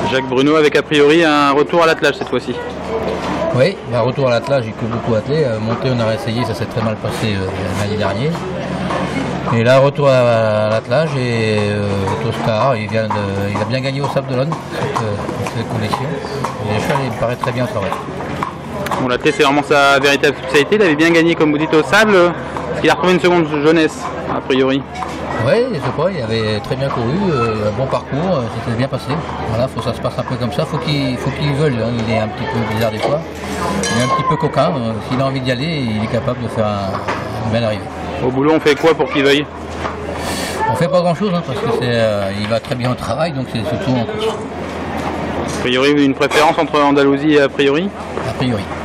Jacques Bruno avec a priori un retour à l'attelage cette fois-ci. Oui, un retour à l'attelage, j'ai que beaucoup attelé. Monter, on a essayé, ça s'est très mal passé l'année dernière. Et là, retour à l'attelage et Toscar, il a bien gagné au Sable d'Olonne cette collection. Et le cheval, il me paraît très bien au travail. Bon, l'attelé, c'est vraiment sa véritable spécialité. Il avait bien gagné, comme vous dites, au Sable. Est-ce qu'il a retrouvé une seconde jeunesse, a priori? Oui, je sais pas, il avait très bien couru, un bon parcours, c'était bien passé. Voilà, ça se passe un peu comme ça, faut qu'il veuille, hein. Il est un petit peu bizarre des fois, il est un petit peu coquin, s'il a envie d'y aller, il est capable de faire une belle arrivée. Au boulot, on fait quoi pour qu'il veuille? On fait pas grand chose, hein, parce que il va très bien au travail, donc c'est surtout en course. A priori, une préférence entre Andalousie et a priori? A priori.